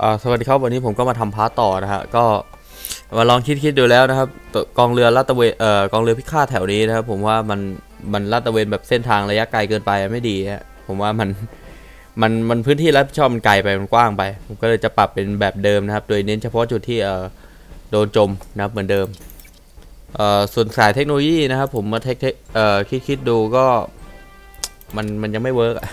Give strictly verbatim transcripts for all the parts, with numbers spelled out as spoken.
สวัสดีครับวันนี้ผมก็มาทำพาร์ตต่อนะฮะก็มาลองคิดคิดดูแล้วนะครับกองเรือลาดตระเวนเอ่อกองเรือพิฆาตแถวนี้นะครับผมว่ามันมันลาดตระเวนแบบเส้นทางระยะไกลเกินไปไม่ดีฮะผมว่ามันมันมันพื้นที่รับผิดชอบมันไกลไปมันกว้างไปผมก็เลยจะปรับเป็นแบบเดิมนะครับโดยเน้นเฉพาะจุดที่เอ่อโดนจมนะครับเหมือนเดิมเอ่อส่วนสายเทคโนโลยีนะครับผมมาเทคเอ่อคิดคิดดูก็มันมันยังไม่เวิร์ก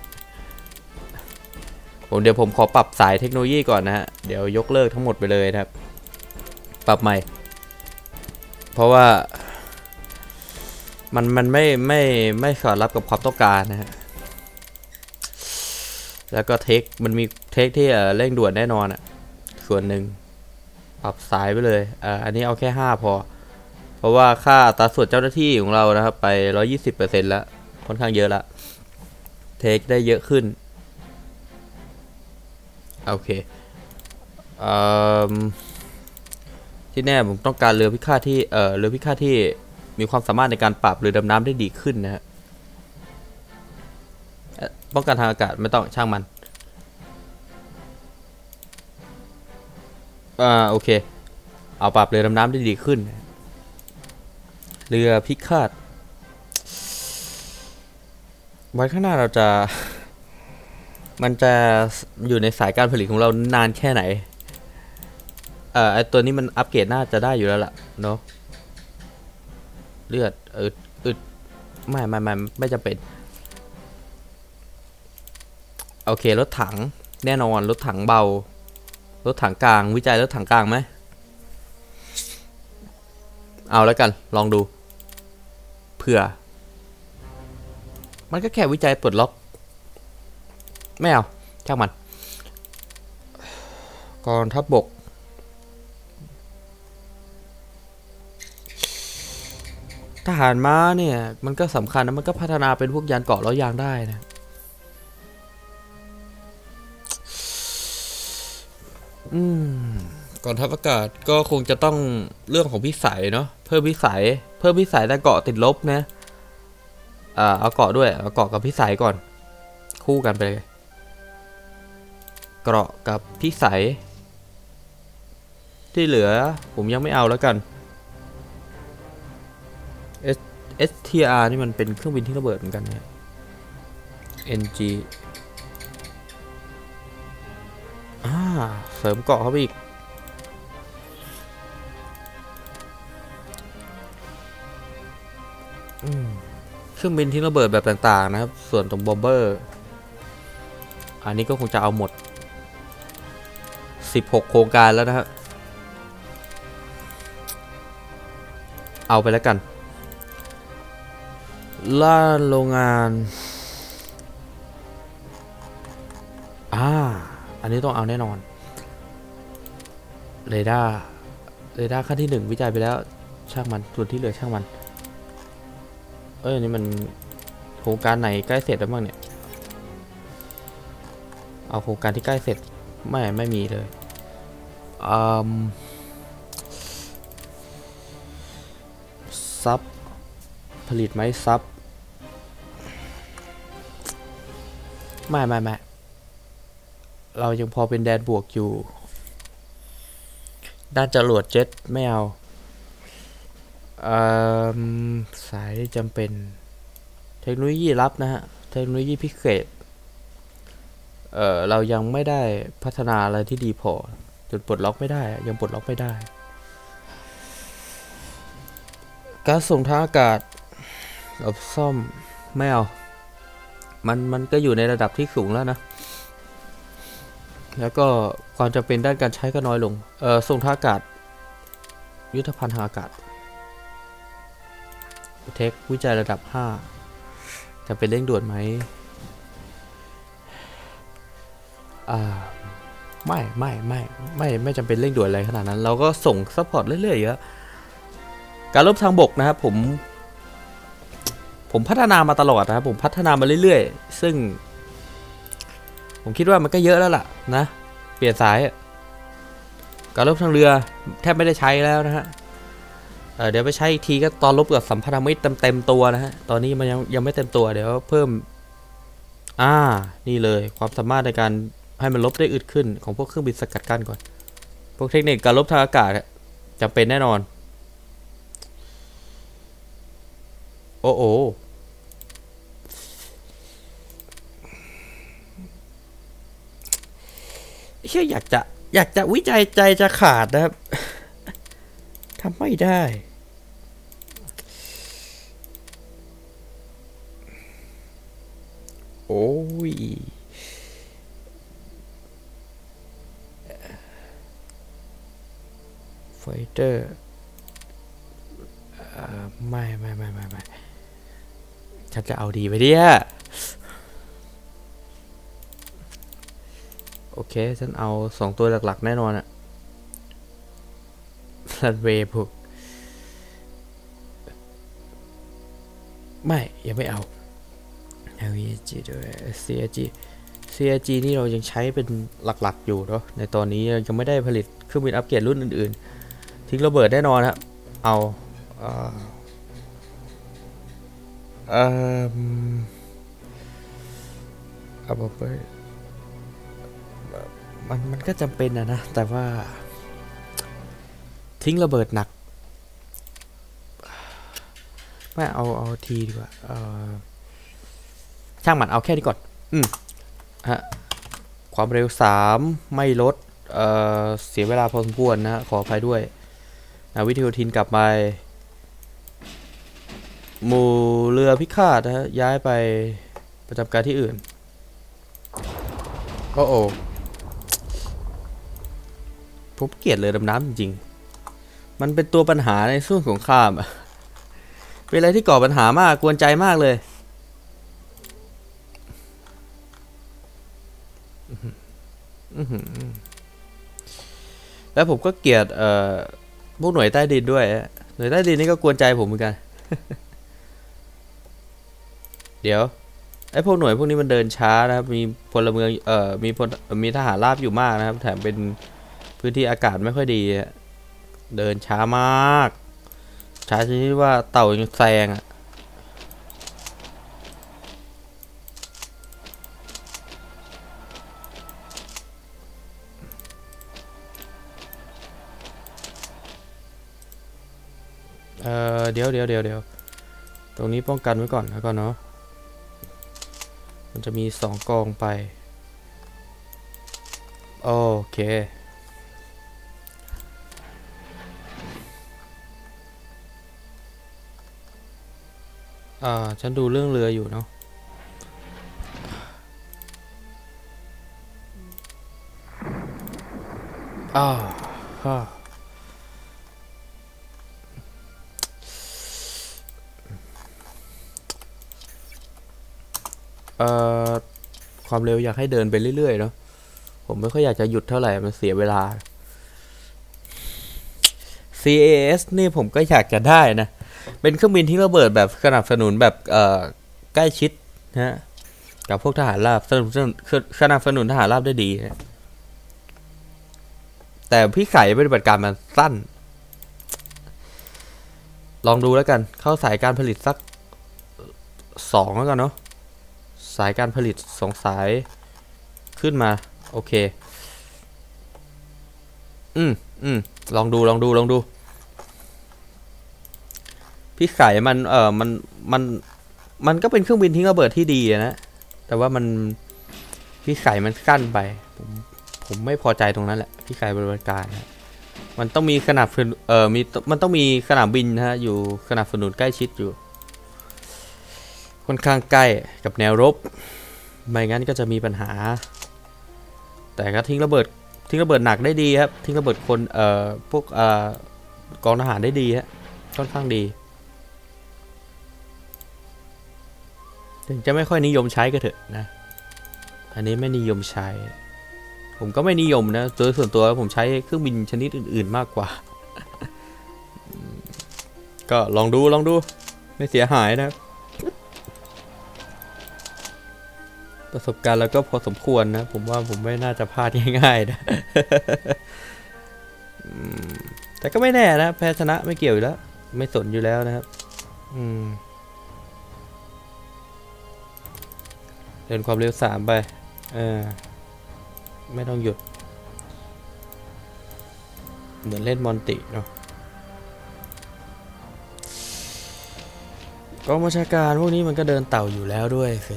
ผมเดี๋ยวผมขอปรับสายเทคโนโลยีก่อนนะฮะเดี๋ยวยกเลิกทั้งหมดไปเลยนะครับปรับใหม่เพราะว่ามันมันไม่ไม่ไม่สอดรับกับความต้องการนะฮะแล้วก็เทคมันมีเทคที่เร่งด่วนแน่นอนอ่ะส่วนหนึ่งปรับสายไปเลยอ่าอันนี้เอาแค่ห้าพอเพราะว่าค่าอัตราส่วนเจ้าหน้าที่ของเรานะครับไป ร้อยยี่สิบเปอร์เซ็นต์ แล้วค่อนข้างเยอะละเทคได้เยอะขึ้นโอเคที่แน่ผมต้องการเรือพิฆาตที่เอ่อเรือพิฆาตที่มีความสามารถในการปรับเรือดำน้ำได้ดีขึ้นนะฮะป้องกันทางอากาศไม่ต้องช่างมันอ่าโอเคเอาปรับเรือดำน้ำได้ดีขึ้นเรือพิฆาตวันข้างหน้าเราจะมันจะอยู่ในสายการผลิตของเรานานแค่ไหนเอ่อไอตัวนี้มันอัปเกรดน่าจะได้อยู่แล้วล่ะเนาะเลือดอึดอึดไม่ไม่ไม่ไม่จำเป็นโอเครถถังแน่นอนรถถังเบารถถังกลางวิจัยรถถังกลางไหมเอาแล้วกันลองดูเผื่อมันก็แค่วิจัยปลดล็อกไม่เอาช่างมันกองทัพบกทหารม้าเนี่ยมันก็สำคัญนะมันก็พัฒนาเป็นพวกยานเกาะล้อยางได้นะอืมกองทัพอากาศก็คงจะต้องเรื่องของพิสัยเนาะเพิ่มพิสัยเพิ่มพิสัยแต่เกาะติดลบนะอ่าเอาเกาะด้วยเอาเกาะกับพิสัยก่อนคู่กันไปเลยเกราะกับพิสัยที่เหลือผมยังไม่เอาแล้วกัน S เอส ที อาร์ นี่มันเป็นเครื่องบินที่ระเบิดเหมือนกันเนี่ย เอ็น จี อ่าเสริมเกาะเข้าไปอีกเครื่องบินที่ระเบิดแบบต่างๆนะครับส่วนตรงบอมเบอร์อันนี้ก็คงจะเอาหมดสิบหกโครงการแล้วนะครับเอาไปแล้วกันล่าโรงงานอ่าอันนี้ต้องเอาแน่นอนเรดาร์เรดาร์ขั้นที่หนึ่งวิจัยไปแล้วช่างมันส่วนที่เหลือช่างมันเอ้ยนี่มันโครงการไหนใกล้เสร็จแล้วบ้างเนี่ยเอาโครงการที่ใกล้เสร็จไม่ไม่มีเลยอืมซับผลิตไหมซับไม่ไม่ไม่เรายังพอเป็นแดนบวกอยู่ด้านจรวดเจ็ตไม่เอาสายจำเป็นเทคโนโลยีลับนะฮะเทคโนโลยีพิเศษเออเรายังไม่ได้พัฒนาอะไรที่ดีพอจนปลดล็อกไม่ได้ยังปลดล็อกไม่ได้การส่งทางอากาศเอาซ่อมไม่เอามันมันก็อยู่ในระดับที่สูงแล้วนะแล้วก็ความจำเป็นด้านการใช้ก็น้อยลงเออส่งทางอากาศยุทธภัณฑ์ทางอากาศเทควิจัยระดับห้าจะเป็นเร่งด่วนไหมอ่าไม่ไม่ไม่ไม่ไม่จำเป็นเร่งด่วนอะไรขนาดนั้นเราก็ส่งซัพพอร์ตเรื่อยๆเยอะการรบทางบกนะครับผมผมพัฒนามาตลอดนะครับผมพัฒนามาเรื่อยๆซึ่งผมคิดว่ามันก็เยอะแล้วล่ะนะเปลี่ยนสายการรบทางเรือแทบไม่ได้ใช้แล้วนะฮะ เ, เดี๋ยวไปใช้อีกทีก็ตอนรบกับสัมพันธมิตรเต็มๆตัวนะฮะตอนนี้มันยังยังไม่เต็มตัวเดี๋ยวเพิ่มอ่านี่เลยความสามารถในการให้มันลบได้อึดขึ้นของพวกเครื่องบินสกัดกั้นก่อนพวกเทคนิคการลบทางอากาศจำเป็นแน่นอนโอ้โอ้เชื่ออยากจะอยากจะวิจัยใจจะขาดนะครับทำไม่ได้โอ้ยไฟเตอร์ไม่ไม่ไม่ไม่ไม่ฉันจะเอาดีไปดิอะโอเคฉันเอาสองตัวหลักๆแน่นอนอะรันเวย์พวกไม่ยังไม่เอา แอล อี จี ด้วย ซี ไอ จี ซี ไอ จี นี่เรายังใช้เป็นหลักๆอยู่เนาะในตอนนี้ยังไม่ได้ผลิตเครื่องบินอัปเกรดรุ่นอื่นๆทิ้งระเบิดแน่นอนครับเอาเอ่อเอ่อเอาไปมันมันก็จำเป็นนะนะแต่ว่าทิ้งระเบิดหนักไม่เอาเอาทีดีกว่าเอ่อช่างมันเอาแค่นี้ก่อนอืมฮะความเร็วสามไม่ลดเอ่อเสียเวลาพอสมควรนะขออภัยด้วยนะวิทยุทินกลับไปหมู่เรือพิฆาตนะฮะย้ายไปประจำการที่อื่นโอ้โอผมเกลียดเรือดำน้ำจริงๆมันเป็นตัวปัญหาในช่วงสงครามอะเป็นอะไรที่ก่อปัญหามากกวนใจมากเลยแล้วผมก็เกลียดเอ่อพวกหน่วยใต้ดินด้วยหน่วยใต้ดินนี่ก็กวนใจผมเหมือนกัน เดี๋ยวไอ้พวกหน่วยพวกนี้มันเดินช้านะครับมีพลเมืองเอ่อมีพลมีทหารราบอยู่มากนะครับแถมเป็นพื้นที่อากาศไม่ค่อยดีเดินช้ามากช้าชนิดว่าเต่ายังแซงอ่ะเอ่อเดี๋ยวเดี๋ยวเดี๋ยวเดี๋ยวตรงนี้ป้องกันไว้ก่อนแล้วก่อนเนาะมันจะมีสองกองไปโอเคอ่าฉันดูเรื่องเรืออยู่เนาะอ่าฮ่าเอ่อความเร็วอยากให้เดินไปเรื่อยๆเนาะผมไม่ค่อยอยากจะหยุดเท่าไหร่มันเสียเวลา ซี เอ เอส นี่ผมก็อยากจะได้นะเป็นเครื่องบินที่ระเบิดแบบสนับสนุนแบบเอ่อใกล้ชิดนะกับพวกทหารราบสนับสนุนสนับสนุนทหารราบได้ดีนะแต่พี่ไข่ปฏิบัติการมันสั้นลองดูแล้วกันเข้าสายการผลิตสักสองแล้วกันเนาะสายการผลิตสองสายขึ้นมาโอเคอืมอืมลองดูลองดูลองดูพี่ไข่มันเออมันมันมันก็เป็นเครื่องบินทิ้งระเบิดที่ดีนะแต่ว่ามันพี่ไข่มันกั้นไปผมผมไม่พอใจตรงนั้นแหละพี่ไข่บริการนะมันต้องมีขนาดเออมีมันต้องมีสนามบินนะฮะอยู่ขนาดสนุนใกล้ชิดอยู่ค่อนข้างใกล้กับแนวรบไม่งั้นก็จะมีปัญหาแต่ก็ทิ้งระเบิดทิ้งระเบิดหนักได้ดีครับทิ้งระเบิดคนเอ่อพวกเอ่อกองทหารได้ดีฮะค่อนข้างดีถึงจะไม่ค่อยนิยมใช้ก็เถอะนะอันนี้ไม่นิยมใช้ผมก็ไม่นิยมนะโดยส่วนตัวผมใช้เครื่องบินชนิดอื่นๆมากกว่า ก็ลองดูลองดูไม่เสียหายนะประสบการณ์แล้วก็พอสมควรนะผมว่าผมไม่น่าจะพลาดง่ายๆนะแต่ก็ไม่แน่นะแพ้ชนะไม่เกี่ยวอยู่แล้วไม่สนอยู่แล้วนะครับเดินความเร็วสามไปเออไม่ต้องหยุดเหมือนเล่นมอนติเนาะกองบัญชาการพวกนี้มันก็เดินเต่าอยู่แล้วด้วยเฟ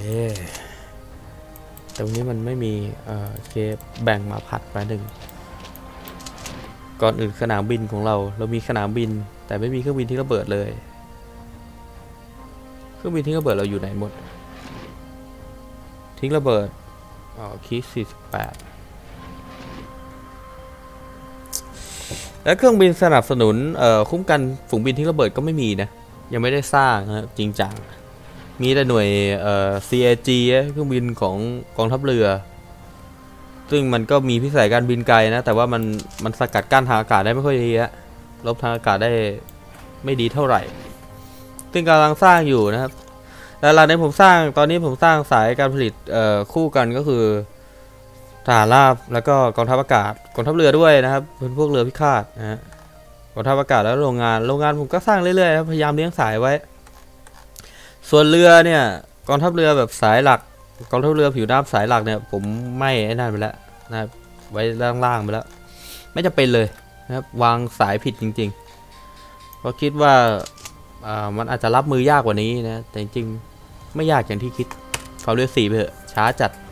แต่วันนี้มันไม่มีเอ่อเคแบ่งมาผัดไปหนึ่งก่อนอื่นสนามบินของเราเรามีสนามบินแต่ไม่มีเครื่องบินที่ระเบิดเลยเครื่องบินที่ระเบิดเราอยู่ไหนหมดทิ้งระเบิดอ๋อคีสี่สิบแปดและเครื่องบินสนับสนุนเอ่อคุ้มกันฝูงบินทิ้งระเบิดก็ไม่มีนะยังไม่ได้สร้างนะจริงจังมีแต่หน่วยเอ่อ ซี เอ จี เครื่องบินของกองทัพเรือซึ่งมันก็มีพิสัยการบินไกลนะแต่ว่ามันมันสกัดกั้นทางอากาศได้ไม่ค่อยดีฮะลบทางอากาศได้ไม่ดีเท่าไหร่ซึ่งกำลังสร้างอยู่นะครับแล้วหลังนี้ผมสร้างตอนนี้ผมสร้างสายการผลิตเอ่อคู่กันก็คือทหารราบแล้วก็กองทัพอากาศกองทัพเรือด้วยนะครับเป็นพวกเรือพิฆาตนะฮะกองทัพอากาศแล้วโรงงานโรงงานผมก็สร้างเรื่อยๆพยายามเลี้ยงสายไว้ส่วนเรือเนี่ยกองทัพเรือแบบสายหลักกองทัพเรือผิวน้ำสายหลักเนี่ยผมไม่ไอ้นั่นไปแล้วนะครับไว้ล่างๆไปแล้วไม่จะเป็นเลยนะครับวางสายผิดจริงๆเพราะคิดว่าอ่ามันอาจจะรับมือยากกว่านี้นะแต่จริงๆไม่ยากอย่างที่คิดเขาเรือสี่ไปเถอะช้าจัด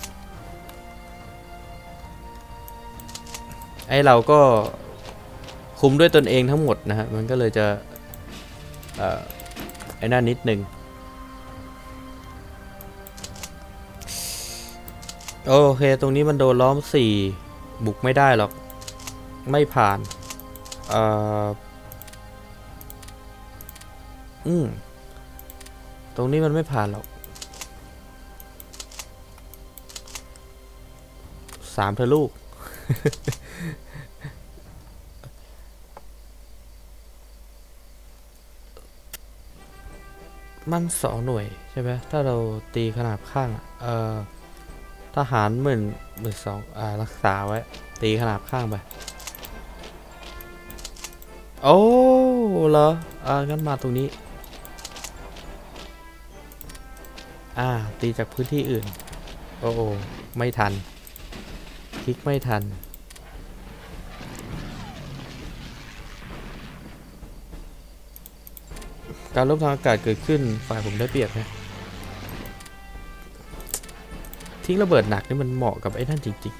ไอ้เราก็คุมด้วยตนเองทั้งหมดนะฮะมันก็เลยจะเอ่อไอ้นั่นนิดหนึ่งโอเคตรงนี้มันโดนล้อมสี่บุกไม่ได้หรอกไม่ผ่านเอ่ออืมตรงนี้มันไม่ผ่านหรอกสามเธอลูก มันสองหน่วยใช่ไหมถ้าเราตีขนาดข้างเอ่อทหารหมื่นหมื่นสองอ่ารักษาไว้ตีขนาดข้างไปโอ้เหรออ่างั้นมาตรงนี้อ่าตีจากพื้นที่อื่นโอ้โอไม่ทันคลิกไม่ทันการลบทางอากาศเกิดขึ้นฝ่ายผมได้เปรียบนะทิ้งระเบิดหนักนี่มันเหมาะกับไอ้นั่นจริง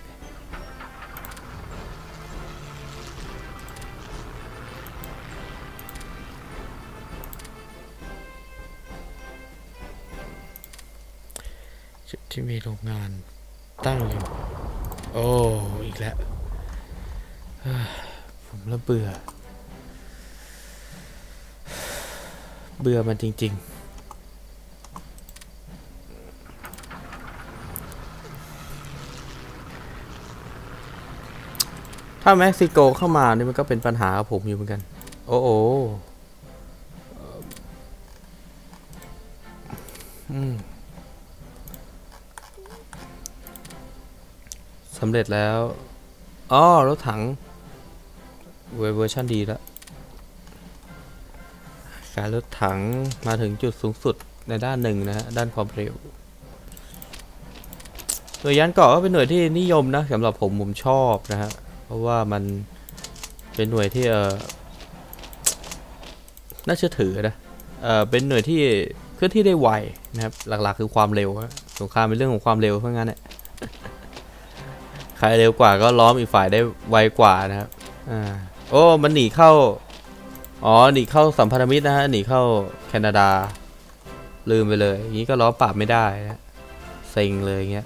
ๆจุดที่มีโรงงานตั้งอยู่โอ้อีกแล้วผมละเบื่อเบื่อมันจริงๆถ้าเม็กซิโกเข้ามานี่มันก็เป็นปัญหากับผมอยู่เหมือนกันโอ้โหอืมสำเร็จแล้วอ๋อรถถังเวอร์ชันดีแล้วการรถถังมาถึงจุดสูงสุดในด้านหนึ่งนะฮะด้านความเร็วหน่วยยานเกาะก็เป็นหน่วยที่นิยมนะสำหรับผมผมชอบนะฮะเพราะว่ามันเป็นหน่วยที่เออน่าเชื่อถือนะเออเป็นหน่วยที่เคลื่อนที่ได้ไวนะครับหลักๆคือความเร็วสงครามเป็นเรื่องของความเร็วเพราะงั้นเนี่ยใครเร็วกว่าก็ล้อมอีกฝ่ายได้ไวกว่านะครับอ่าโอ้มันหนีเข้าอ๋อหนีเข้าสัมพันธมิตรนะฮะหนีเข้าแคนาดาลืมไปเลยอย่างนี้ก็ล้อปราบไม่ได้นะเซ็งเลยอย่างเงี้ย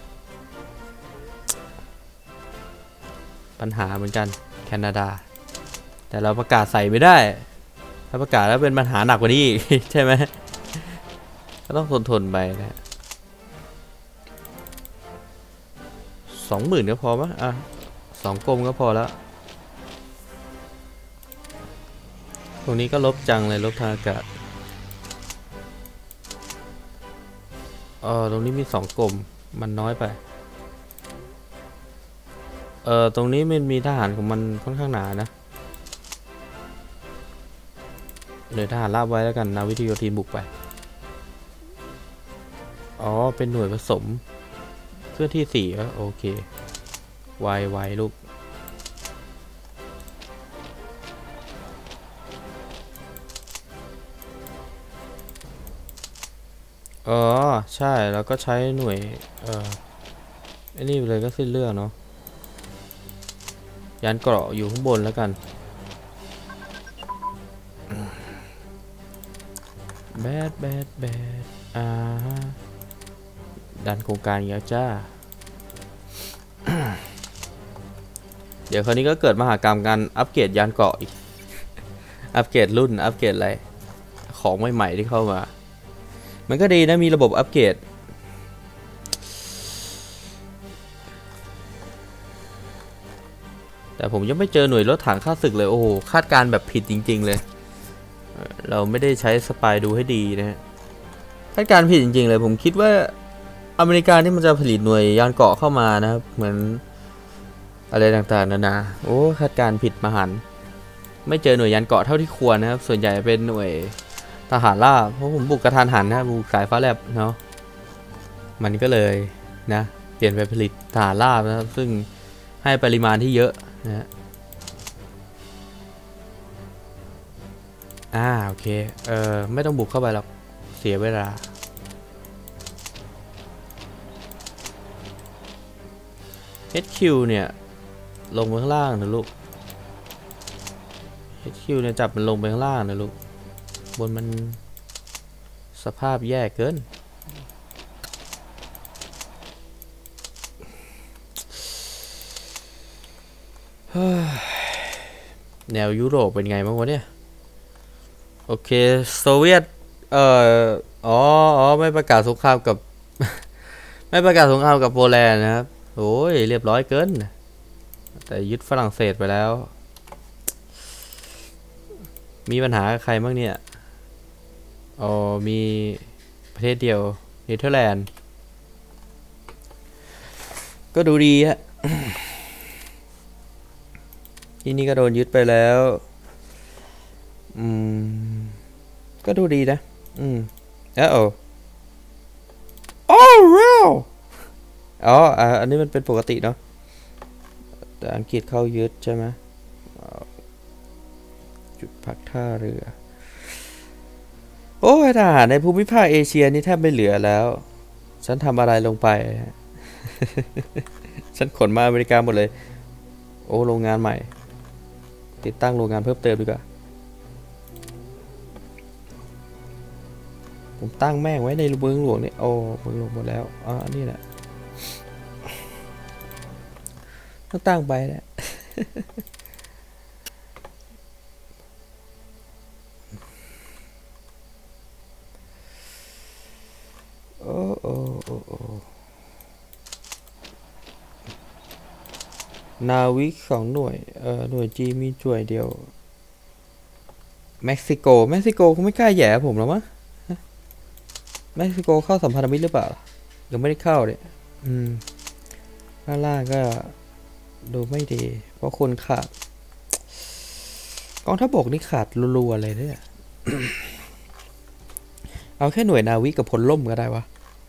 ปัญหาเหมือนกันแคนาดาแต่เราประกาศใส่ไม่ได้ถ้าประกาศแล้วเป็นปัญหาหนักกว่านี้ ใช่ไหมก็ต้องทนทนไปนะสองหมื่นก็พอมั้ยอ่ะสองกรมก็พอแล้วตรงนี้ก็ลบจังเลยลบทางอากาศเออตรงนี้มีสองกรมมันน้อยไปเออตรงนี้มันมีทหารของมันค่อนข้างหนานะหน่วยทหารราบไว้แล้วกันนาวิกโยธินบุกไปอ๋อเป็นหน่วยผสมเคลื่อนที่สี่ก็โอเคไวไวลูกอ๋อใช่แล้วก็ใช้หน่วยเอ่อไอ้นี่ไปเลยก็สิ้นเรื่องเนาะยานเกราะอยู่ข้างบนแล้วกันแบดแบดแบดอ่าดันโครงการเยอะจ้า เดี๋ยวคราวนี้ก็เกิดมหากรรมการอัปเกรดยานเกราะอีก อัปเกรดรุ่นอัปเกรดอะไรของใหม่ๆที่เข้ามามันก็ดีนะมีระบบอัปเกรดแต่ผมยังไม่เจอหน่วยรถถังข้าศึกเลยโอ้โหคาดการแบบผิดจริงๆเลยเราไม่ได้ใช้สปายดูให้ดีนะฮะคาดการผิดจริงๆเลยผมคิดว่าอเมริกาที่มันจะผลิตหน่วยยานเกราะเข้ามานะครับเหมือนอะไรต่างๆนานาโอ้คาดการผิดมหันต์ไม่เจอหน่วยยานเกราะเท่าที่ควรนะครับส่วนใหญ่เป็นหน่วยทหารราบเพราะผมบุกกระทันหันนะบุกสายฟ้าแลบเนาะมันก็เลยนะเปลี่ยนไปผลิตทหารราบนะครับซึ่งให้ปริมาณที่เยอะนะฮะอ่าโอเคเออไม่ต้องบุกเข้าไปหรอกเสียเวลา เอช คิว เนี่ยลงไปข้างล่างนะลูก เอช คิว เนี่ยจับมันลงไปข้างล่างนะลูกบนมันสภาพแย่เกินแนวยุโรปเป็นไงบ้างวะเนี่ยโอเคโซเวียตเอ่ออ๋ออ๋อไม่ประกาศสงครามกับ ไม่ประกาศสงครามกับโปแลนด์นะครับโอ้ยเรียบร้อยเกินแต่ยึดฝรั่งเศสไปแล้วมีปัญหาใครบ้างเนี่ยอ๋อมีประเทศเดียวเนเธอร์แลนด์ก็ดูดีฮะ ที่นี่ก็โดนยึดไปแล้วอืมก็ดูดีนะอืมเออโอ้โอ้ว้าวอ๋ออันนี้มันเป็นปกติเนาะแต่อังกฤษเข้ายึดใช่ไหมจุดพักท่าเรือโอ้ยทหารในภูมิภาคเอเชียนี่แทบไม่เหลือแล้วฉันทำอะไรลงไป ฉันขนมาอเมริกาหมดเลยโอ้โรงงานใหม่ติดตั้งโรงงานเพิ่มเติมดีกว่าผมตั้งแม่งไว้ในเมืองหลวงนี่โอ้เมืองหลวงหมดแล้วอ๋อนี่แหละต้องตั้งไปแหละ โอ้โอ้โอ้โอ้นาวิกสองหน่วยเอ่อหน่วยจีมีจ่วยเดียวเม็กซิโกเม็กซิโกคงไม่กล้าแย่ผมหรอมั้งเม็กซิโกเข้าสัมพันธมิตรหรือเปล่าหรือไม่ได้เข้าเนี่ยอืมข้างล่างก็ดูไม่ดีเพราะคนขาดกองทัพบกนี่ขาดรัวๆเลยเนี่ย เอาแค่หน่วยนาวิกับพลล่มก็ได้วะ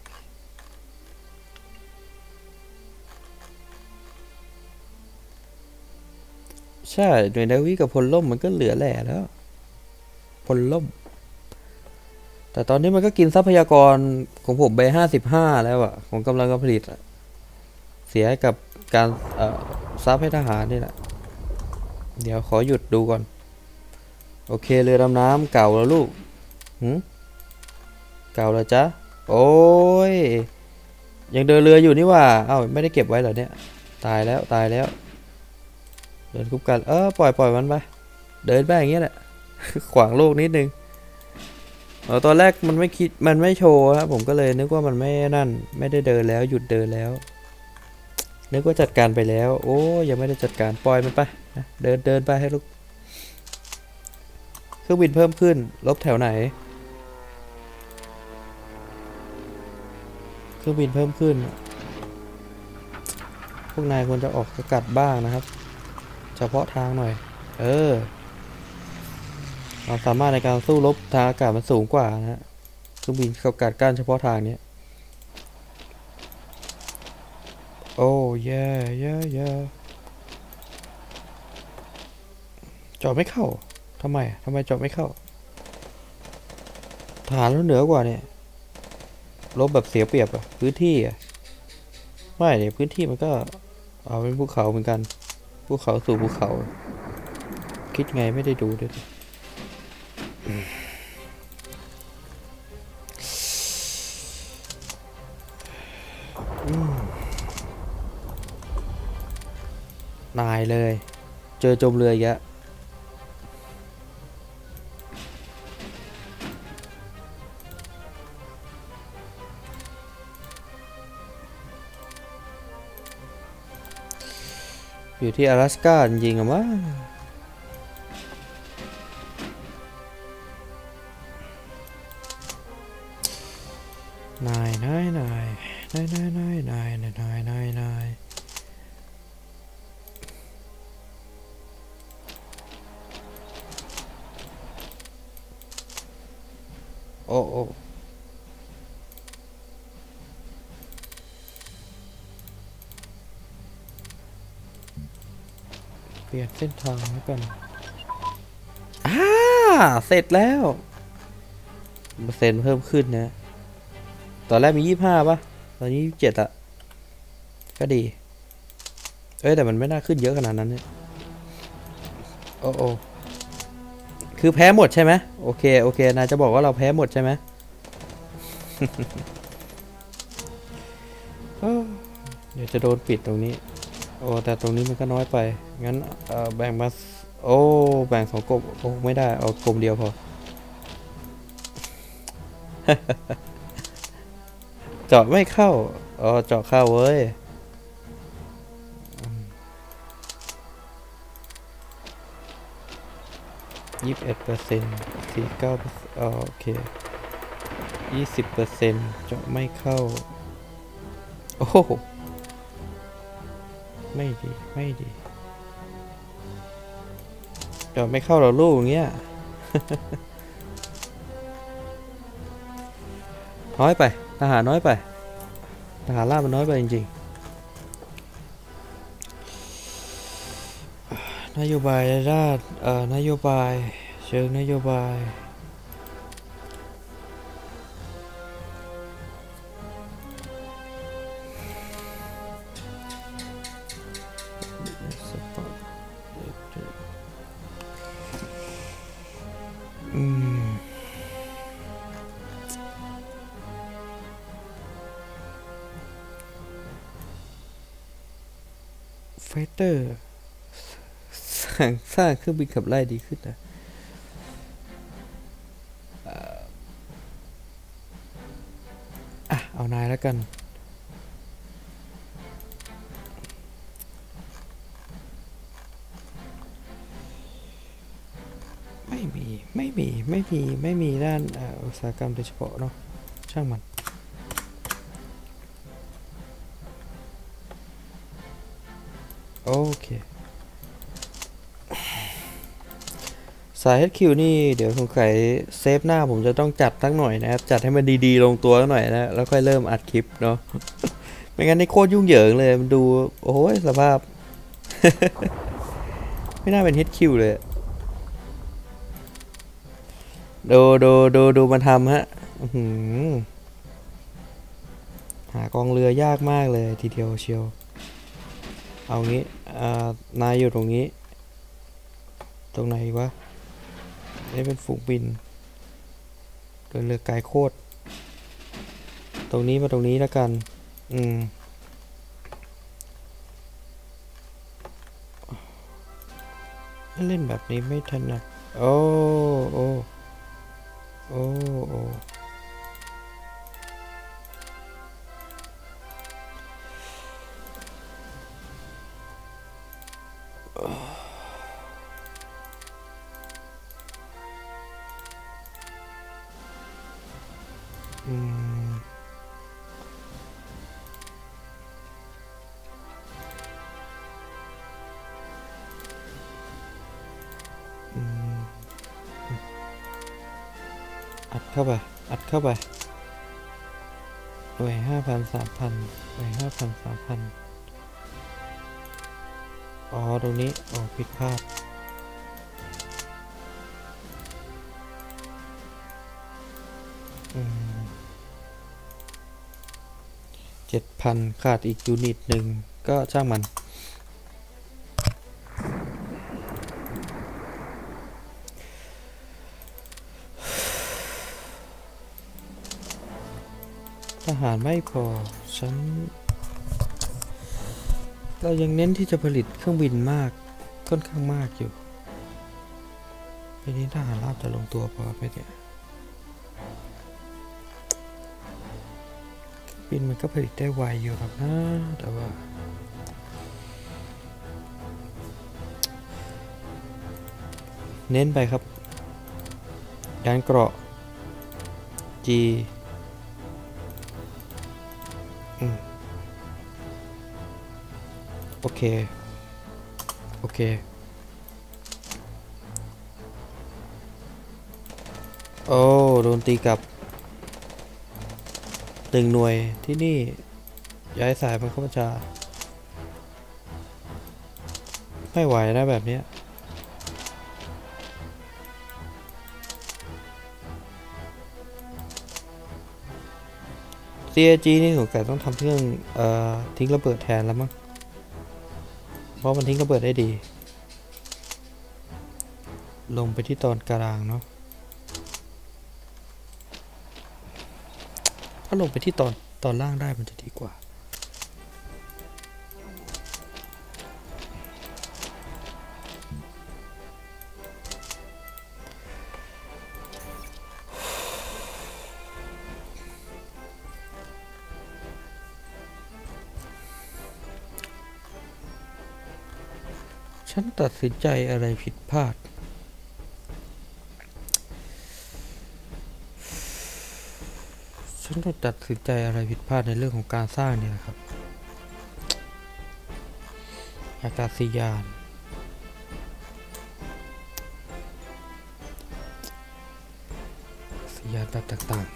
ใช่หน่วยนาวิกับพลล่มมันก็เหลือแหล่แล้วพลล่มแต่ตอนนี้มันก็กินทรัพยากรของผมไปห้าสิบห้าแล้วอะของกำลังการผลิตเสียกับการซับให้ทหารนี่แหละเดี๋ยวขอหยุดดูก่อนโอเคเรือดำน้ำเก่าแล้วลูกหืมเก่าแล้วจ๊ะโอ้ยยังเดินเรืออยู่นี่ว่าเอ้าไม่ได้เก็บไว้เหรอเนี่ยตายแล้วตายแล้วเดินคุบกันเออปล่อยปล่อยมันไปเดินไปอย่างเงี้ยแหละ ขวางโลกนิดนึงตอนแรกมันไม่คิดมันไม่โชว์ครับผมก็เลยนึกว่ามันไม่นั่นไม่ได้เดินแล้วหยุดเดินแล้วนึกว่าจัดการไปแล้วโอ้ยังไม่ได้จัดการปล่อยมันไปนะเดินเดินไปให้ลูกเครื่องบินเพิ่มขึ้นลบแถวไหนเครื่องบินเพิ่มขึ้นพวกนายควรจะออกสกัดบ้างนะครับเฉพาะทางหน่อยเออความสามารถในการสู้รบทางอากาศมันสูงกว่านะฮะเครื่องบินสกัดกั้นเฉพาะทางนี้โอโอ้แย่แย่แย่เจาะไม่เข้าทำไมทำไมเจาะไม่เข้าฐานเราเหนือกว่าเนี่ยลบแบบเสียเปรียบอะพื้นที่อะไม่เนี่ยพื้นที่มันก็เอาเป็นภูเขาเหมือนกันภูเขาสู่ภูเขาคิดไงไม่ได้ดูด้วยนายเลยเจอจมเรืออีกแล้วอยู่ที่阿拉斯ก้าจริงๆอะมั้งนายนายนายนายนายนายนายนายนายนายนายโอ้โอ้เปลี่ยนเส้นทางแล้วกันอ่าเสร็จแล้วเปอร์เซ็นต์เพิ่มขึ้นนะตอนแรกมียี่สิบห้าป่ะตอนนี้ยี่สิบเจ็ดอะก็ดีเอ้ยแต่มันไม่น่าขึ้นเยอะขนาดนั้นเนี่ยโอ้โอ้คือแพ้หมดใช่ไหมโอเคโอเคนายจะบอกว่าเราแพ้หมดใช่ไหม เดี๋ยวจะโดนปิดตรงนี้โอ้แต่ตรงนี้มันก็น้อยไปงั้นแบ่งมาโอ้แบ่งสองกลมโอ้ไม่ได้เอากลมเดียวพอ เจาะไม่เข้าอ๋อเจาะเข้าเว้ยยี่สิบเอ็ดเปอร์เซ็นต์สี่เก้าโอเคยี่สิบเปอร์เซ็นต์เจาะไม่เข้าโอ้ไม่ดีไม่ดีเจาะไม่เข้าหรอลูกอย่างเงี้ย น้อยไปทหารน้อยไปทหารล่ามันน้อยไปจริงๆนโยบายด้านเอ่อนโยบายเชิงนโยบายอืมไฟเตอร์สร้างสร้างเครื่องบินขับไล่ดีขึ้นนะอ่ะเอานายแล้วกันไม่มีไม่มีไม่มีไม่มีด้านอุตสาหกรรมโดยเฉพาะเนาะช่างมันโอเคสาย เอช คิว นี่เดี๋ยวสงสัยเซฟหน้าผมจะต้องจัดทั้งหน่อยนะครับจัดให้มันดีๆลงตัวหน่อยนะแล้วค่อยเริ่มอัดคลิปเนาะ ไม่งั้นนี่โคตรยุ่งเหยิงเลยมันดูโอ้ยสภาพ ไม่น่าเป็น เอช คิว เลยดูดูดูดูมันทำฮะหากองเรือยากมากเลยทีเดียวเชียวเอางี้นายอยู่ตรงนี้ตรงไหนวะนี่เป็นฝูงบินเรือเรือไกลโคตรตรงนี้มาตรงนี้แล้วกันอืมเล่นแบบนี้ไม่ทันนะโอ้โอ้โอ้โอ้อืมอืมอัดเข้าไปอัดเข้าไปหน่วยห้าพันสามพันหน่วยห้าพันสามพันอ๋อตรงนี้อ๋อผิดพลาดเจ็ดพันขาดอีกยูนิตหนึ่งก็ช่างมันทหารไม่พอฉันเรายังเน้นที่จะผลิตเครื่องบินมากค่อนข้างมากอยู่ปีนี้ทหารราบจะลงตัวพอไหมเนี่ยบินมันก็ผลิตได้ไวอยู่ครับนะแต่ว่าเน้นไปครับยานเกราะ G อืมโอเคโอเคโอ้โดนตีกลับหนึ่งหน่วยที่นี่ย้ายสายมันเข้ามาจาไม่ไหวนะแบบนี้ ซี เอ จี นี่สงสัยต้องทำเครื่องเอ่อทิ้งระเบิดแทนแล้วมั้งเพราะมันทิ้งระเบิดได้ดีลงไปที่ตอนกลางเนาะถ้าลงไปที่ตอนตอนล่างได้มันจะดีกว่าฉันตัดสินใจอะไรผิดพลาดฉันต้องตัดสินใจอะไรผิดพลาดในเรื่องของการสร้างเนี่ยครับอากาศยานสยานแบบต่าง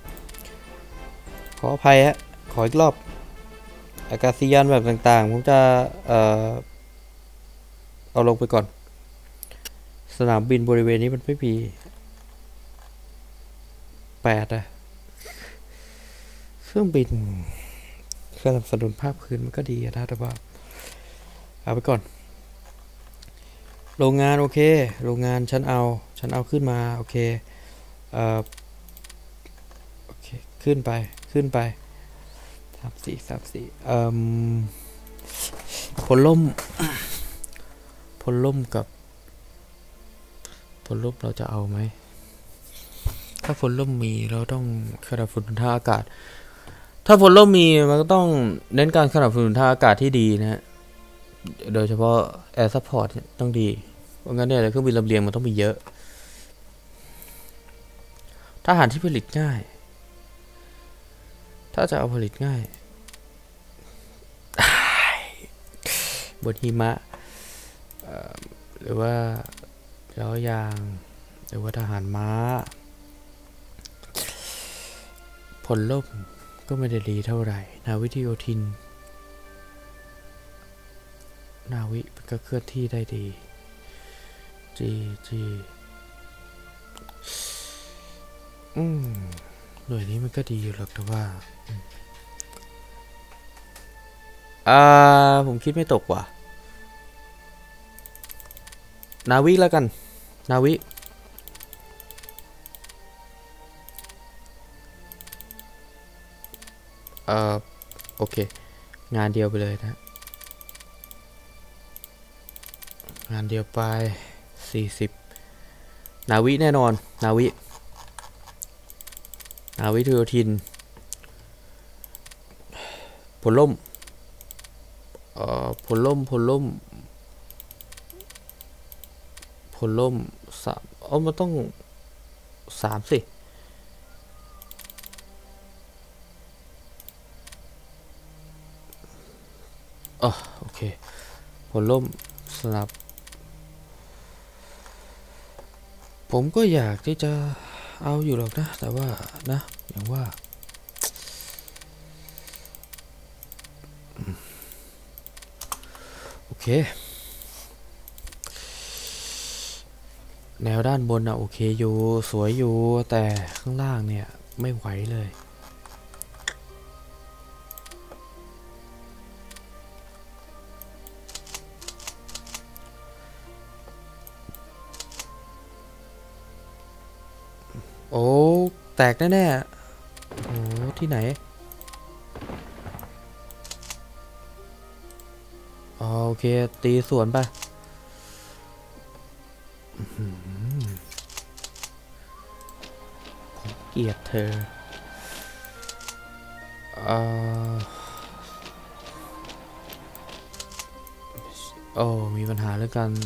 ๆขออภัยฮะขออีกรอบอากาศยานแบบต่างๆผมจะเอ่อเอาลงไปก่อนสนามบินบริเวณนี้มันไม่มีแปดอะเครื่องบินสนับสนุนภาคพื้นมันก็ดีนะแต่ว่าเอาไปก่อนโรงงานโอเคโรงงานฉันเอาฉันเอาขึ้นมาโอเคเอ่อโอเคขึ้นไปขึ้นไปสามสี่สามสี่เอ่อพลล่มพลล่มกับพลล่มเราจะเอาไหมถ้าพลล่มมีเราต้องสนับสนุนทางอากาศถ้าพลล่มมีมันก็ต้องเน้นการสนับสนุนทางอากาศที่ดีนะฮะโดยเฉพาะแอร์ซัพพอร์ตต้องดีเพราะงั้นเนี่ยเครื่องบินลำเลียงมันต้องมีเยอะทหารที่ผลิตง่ายถ้าจะเอาผลิตง่ายบนหิมะหรือว่าล้อยางหรือว่าทหารม้าพลล่มก็ไม่ได้ดีเท่าไหร่นาวิกโยธินนาวิก็เคลื่อนที่ได้ดีจีจีอืมหน่วยนี้มันก็ดีอยู่หรอกแต่ว่าอ่าผมคิดไม่ตกว่ะนาวิแล้วกันนาวิเอ่อโอเคงานเดียวไปเลยนะงานเดียวไปสี่สิบนาวิแน่นอนนาวินาวิโยธินพลล่มเอ่อพลล่มพลล่มพลล่มสามอ๋อมันต้องสามสิอ๋อโอเคพลล่มสนับผมก็อยากที่จะเอาอยู่หรอกนะแต่ว่านะอย่างว่าโอเคแนวด้านบนอะโอเคอยู่สวยอยู่แต่ข้างล่างเนี่ยไม่ไหวเลยโอ้แตกแน่ๆโอ้ที่ไหนอ๋อโอเคตีสวนไปเกลียดเธอเอ่อโอ้มีปัญหาเรื่องการ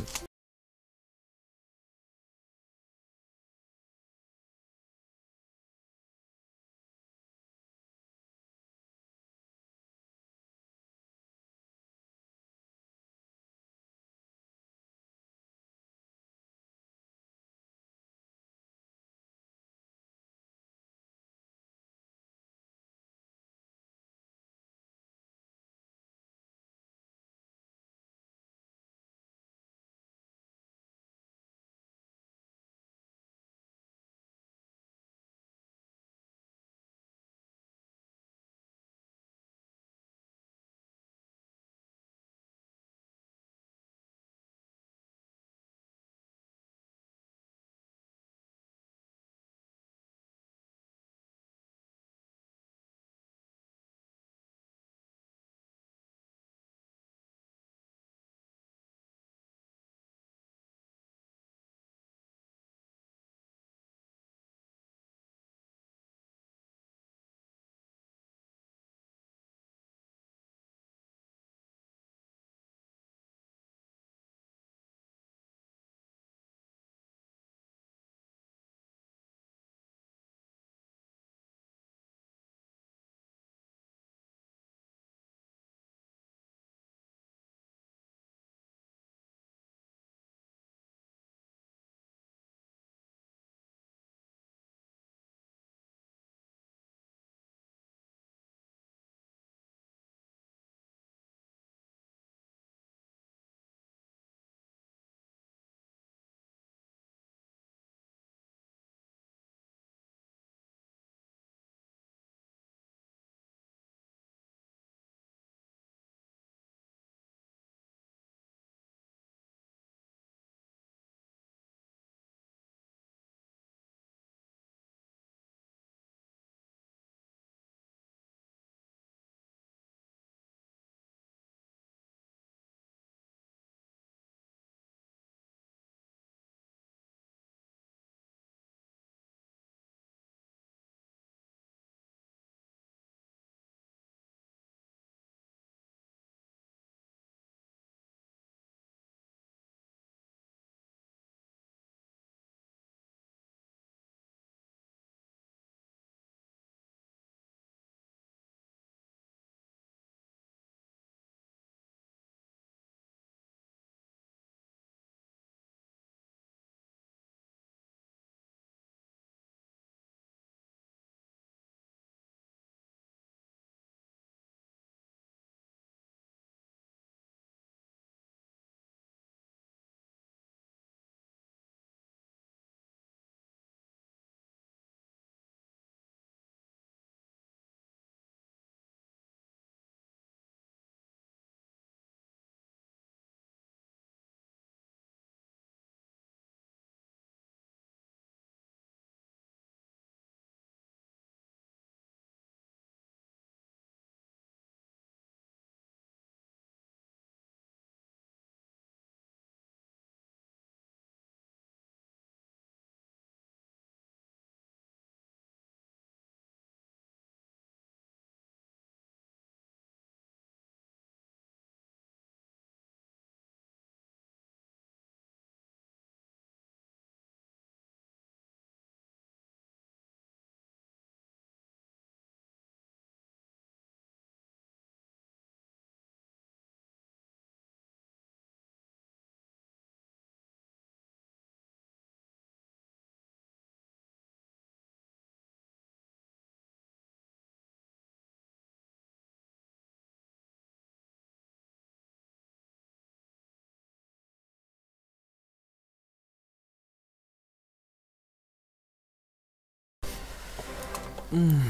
อืม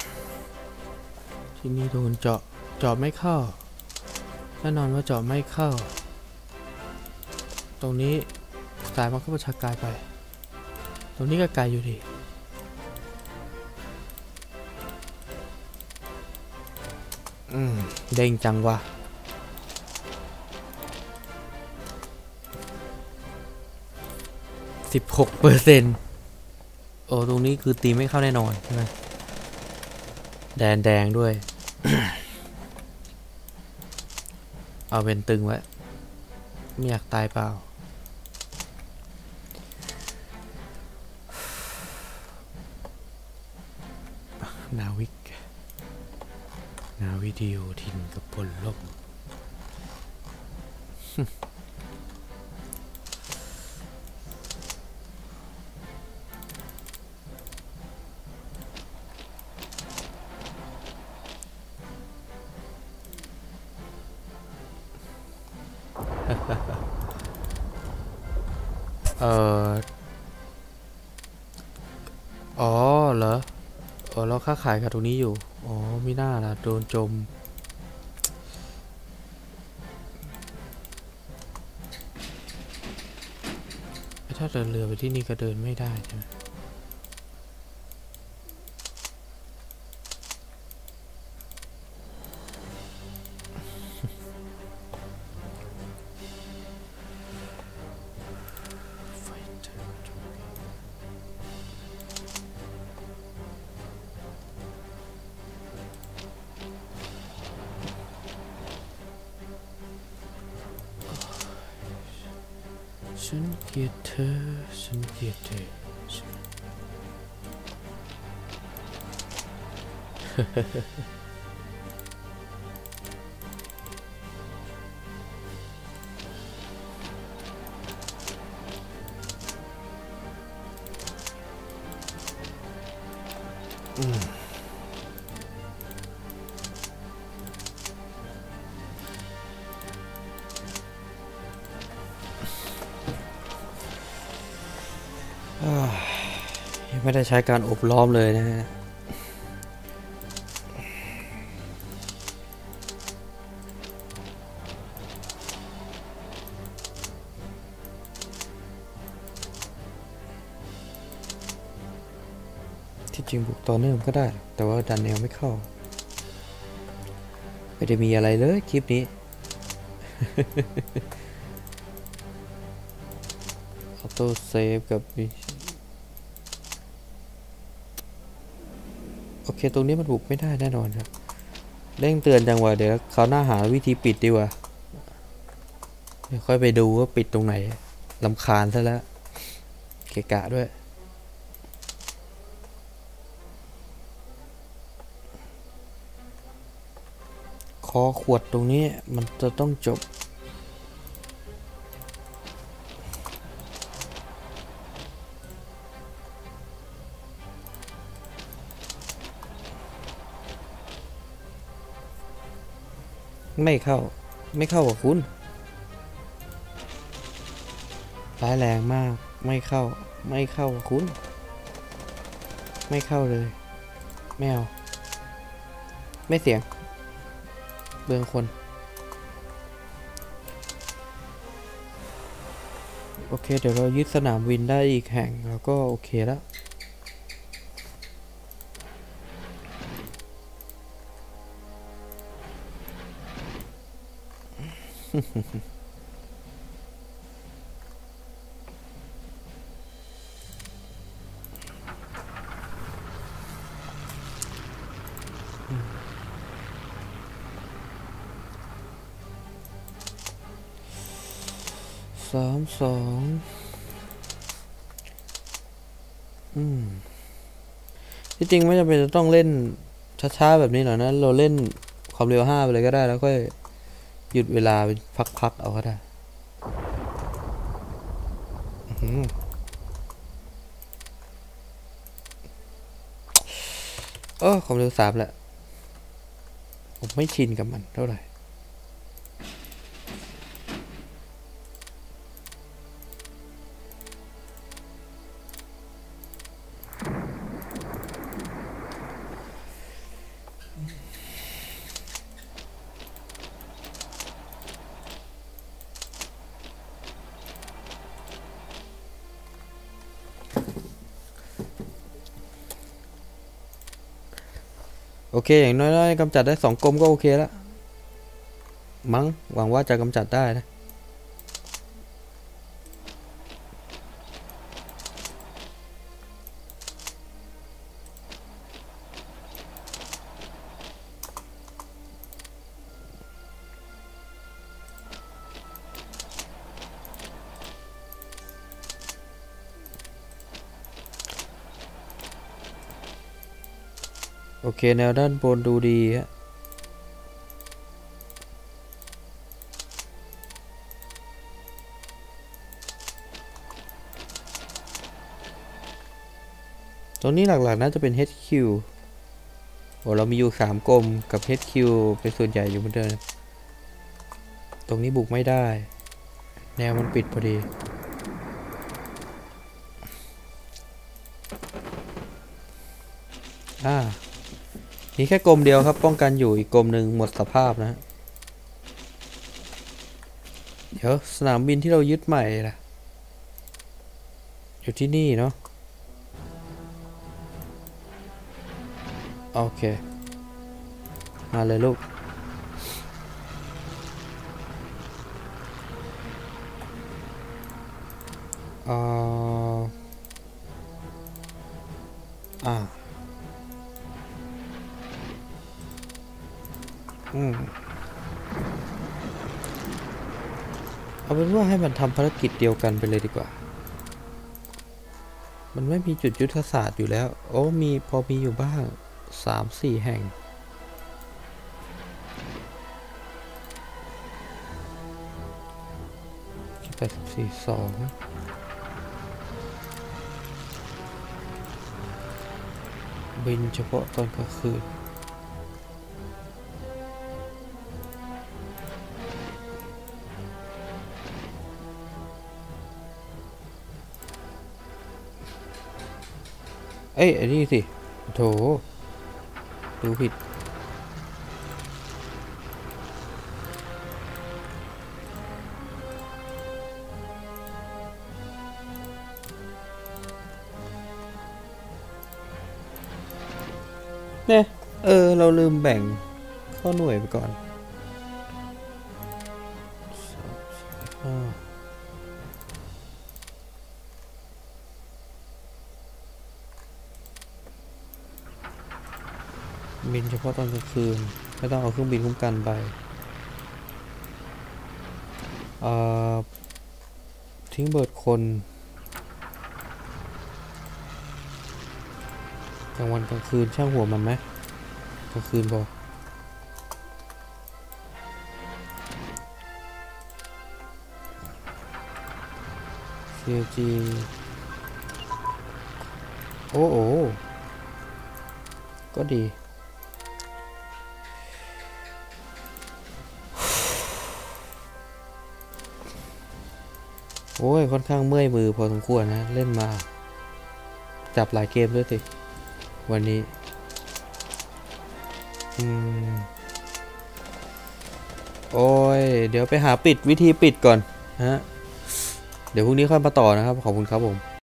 ที่นี่โดนเจาะเจาะไม่เข้าแน่นอนว่าเจาะไม่เข้าตรงนี้สายมันก็ประชากายไปตรงนี้ก็ไกลอยู่ดีอืมเด้งจังวะสิบหกเปอร์เซ็นต์โอ้ตรงนี้คือตีไม่เข้าแน่นอนใช่ไหมแดงแดงด้วย เอาเป็นตึงไว้ไม่อยากตายเปล่านาวิกนาวิดีโอทินกับพลลบเอออ๋อเหรออ๋อเราค้าขายกับตรงนี้อยู่อ๋อไม่น่าล่ะโดนจมถ้าเดินเรือไปที่นี่ก็เดินไม่ได้ใช่ไหมฉันเกลียดเธอฉันเกลียดเธออืมยังไม่ได้ใช้การอบล้อมเลยนะฮะที่จริงบุกต่อเนื่องก็ได้แต่ว่าดันแนวไม่เข้าไม่ได้มีอะไรเลยคลิปนี้ ออโต้เซฟกับโอเคตรงนี้มันบุกไม่ได้แน่นอนครับเร่งเตือนจังหวะเดี๋ยวเขาหน้าหาวิธีปิดดีกว่าเดี๋ยวค่อยไปดูว่าปิดตรงไหนลำคาญซะแล้วเกะกะด้วยคอขวดตรงนี้มันจะต้องจบไม่เข้าไม่เข้ากับคุณร้ายแรงมากไม่เข้าไม่เข้ากับคุณไม่เข้าเลยไม่เอาไม่เสียงเบืองคนโอเคเดี๋ยวเรายึดสนามวินได้อีกแห่งแล้วก็โอเคแล้วสามสองอืมที่จริงไม่จำเป็นจะต้องเล่นช้าๆแบบนี้หรอกนะเราเล่นความเร็วห้าไปเลยก็ได้แล้วก็หยุดเวลาเป็นพักๆเอาก็ได้เออความเร็วสามแหละผมไม่ชินกับมันเท่าไหร่เคอย่างน้อยๆกำจัดได้สองกลมก็โอเคแล้วมั้งหวังว่าจะกำจัดได้นะโอเคแนวด้านบนดูดีฮะตรงนี้หลักๆน่าจะเป็น เอช คิว โอ้เรามีอยู่สามกลมกับ เอช คิว เป็นส่วนใหญ่อยู่เหมือนเดิมตรงนี้บุกไม่ได้แนวมันปิดพอดีอ่ามีแค่กลมเดียวครับป้องกันอยู่อีกกลมหนึ่งหมดสภาพนะเดี๋ยวสนามบินที่เรายึดใหม่ล่ะอยู่ที่นี่เนาะโอเคมาเลยลูกอ่าอ่าอืมเอาเป็นว่าให้มันทำภารกิจเดียวกันไปเลยดีกว่ามันไม่มีจุดยุทธศาสตร์อยู่แล้วโอ้มีพอมีอยู่บ้างสามสี่แห่งแปดสิบสี่สองบินเฉพาะตอนกลางคืนเอ้ยอันนี้สิโถดูผิดเนี่ยเออเราลืมแบ่งข้อหน่วยไปก่อนบินเฉพาะตอนกลางคืนไม่ต้องเอาเครื่องบินคุ้มกันไปทิ้งเบิดคนกลางวันกลางคืนช่างหัวมันไหมกลางคืนพอเซียจีโอ้โอ้ก็ดีโอ้ยค่อนข้างเมื่อยมือพอสมควรนะเล่นมาจับหลายเกมด้วยสิวันนี้อืมโอ้ยเดี๋ยวไปหาปิดวิธีปิดก่อนฮะเดี๋ยวพรุ่งนี้ค่อยมาต่อนะครับขอบคุณครับผม